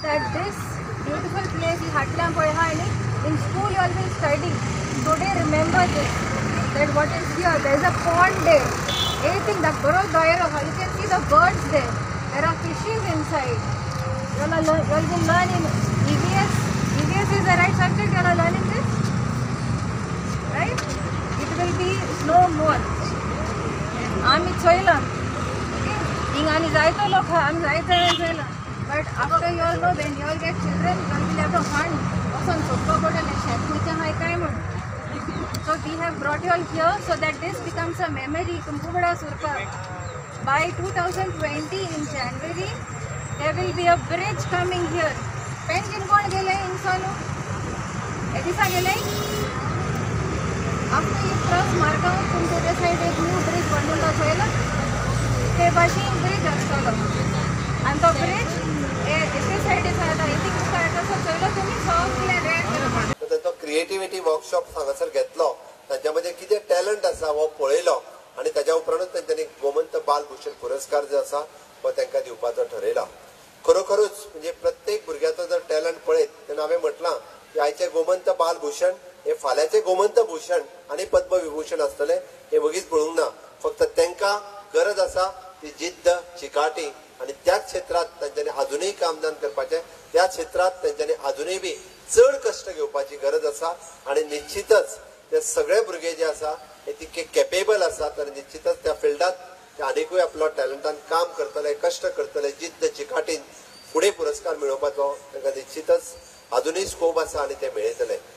that this beautiful place is Hatlam Poihani. In school you all will study. Today remember this, that what is here, there is a pond there. Everything, the Baro Dairo, you can see the birds there. There are fishes inside. You all will learn in EVS. EVS is the right subject, you all are learning this? Right? It will be no more. Ami Choilam. Ingani Zaito Lokha, Ami Zaito Choilam. But after you all know, when you all get children, you all will have to hunt. So we have brought you all here so that this becomes a memory. Kumbhubada Surpa. By 2020 in January, there will be a bridge coming here. Penguin kon gele insano? Edisa gele? After you cross Margaon, from the other side, a new bridge bandula soila. Te Bashing bridge astalo. And the bridge, this side is ada. I think uska address soila tumi softly read. तो creativity workshop हांगासर घेतलो तांच्यामध्ये कितें talent आसा हो पळयलो आनी ताच्या उपरांतूच तांच्यांनी गोमंत बाल भूषण पुरस्कार जो आसा हो तांकां दिवपाचो ठरयला. खरोखरूच म्हणजे प्रत्येक भुरग्याचो जर टॅलंट पळयत तेन्ना हांवें म्हटलां की आयचे गोमंत बाल भूषण हे फाल्यांचे गोमंत भूषण आनी पद्मविभूषण आसतले हे वगीच पळोवंक ना. फक्त तांकां गरज आसा ती जिद्द चिकाटी आनी त्या क्षेत्रात तांच्यांनी अजूनही कामदान करपाचें, त्या क्षेत्रात तांच्यांनी अजूनही बी चड कष्ट घेवपाची गरज आसा आनी निश्चितच ते सगळे भुरगे जे आसा हे तितके कॅपेबल आसात आनी निश्चितच त्या फिल्डात ते आनीकूय आपलो टॅलंटान काम करतले, कष्ट करतले, जिद्द चिकाटीन फुडें पुरस्कार मेळोवपाचो तांकां निश्चितच अजूनही स्कोप आसा आनी ते मेळयतले.